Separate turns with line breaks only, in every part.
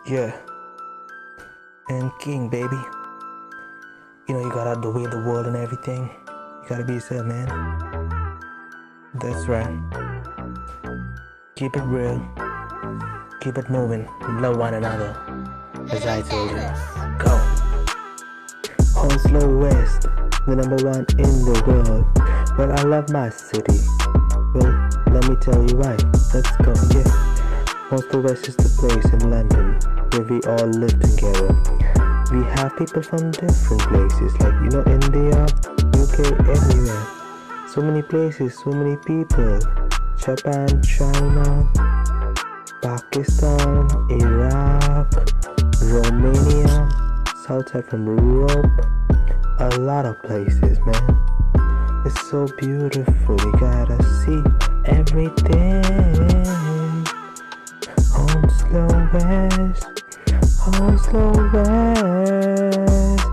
Yeah, and King, baby. You know, you gotta the way the world and everything. You gotta be yourself, man. That's right. Keep it real. Keep it moving. Love one another. As I told you. Go. Hounslow West, the #1 in the world. Well, I love my city. Well, let me tell you why. Let's go, yeah. Hounslow West is the place in London where we all live together. We have people from different places, like, you know, India, UK, everywhere. So many places, so many people. Japan, China, Pakistan, Iraq, Romania, south side from Europe, a lot of places, man. It's so beautiful, you gotta see everything. Hounslow West, Hounslow West,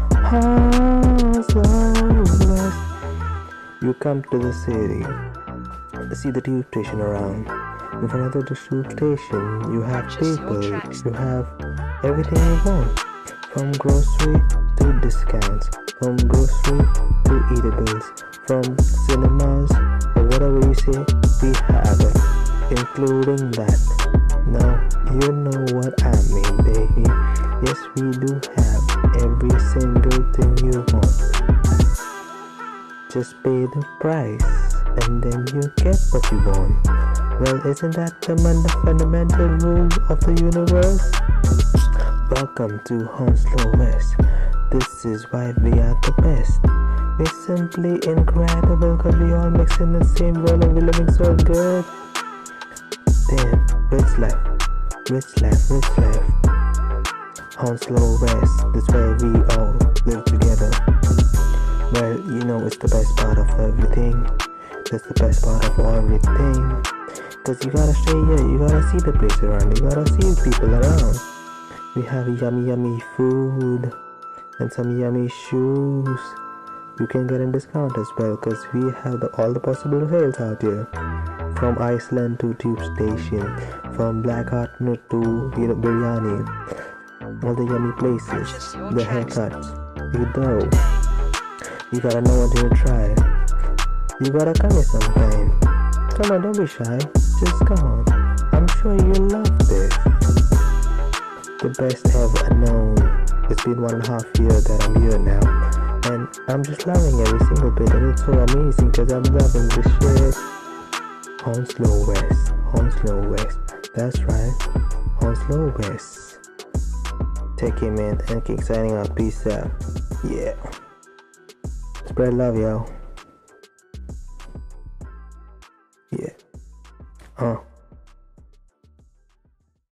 Hounslow West. You come to the city, see the tube station around. In front of the tube station, you have people, you have everything you want. From grocery to discounts, from grocery to eatables, from cinemas or whatever you say, we have it, including that. Now, you know what I mean, baby. Yes, we do have every single thing you want. Just pay the price, and then you get what you want. Well, isn't that the fundamental rule of the universe? Welcome to Hounslow West. This is why we are the best. We're simply incredible cause we all mix in the same world and we're living so good. Damn, rich life, rich life, rich life. Hounslow West, that's where we all live together. Well, you know it's the best part of everything. That's the best part of everything. Cause you gotta stay here, you gotta see the place around, you gotta see people around. We have yummy yummy food and some yummy shoes. You can get a discount as well cause we have all the possible sales out here. From Iceland to Tube Station, from Black Heart to biryani. All the yummy places, the haircuts, you know. You gotta know what you're try. You gotta come here sometime. Come on, don't be shy. Just come on. I'm sure you'll love this. The best ever known. It's been 1.5 years that I'm here now. And I'm just loving every single bit. And it's so amazing because I'm loving this shit. Hounslow West. Hounslow West. That's right. Hounslow West. Take care, man. And keep signing out. Peace out. Yeah. Spread love, yo. Yeah.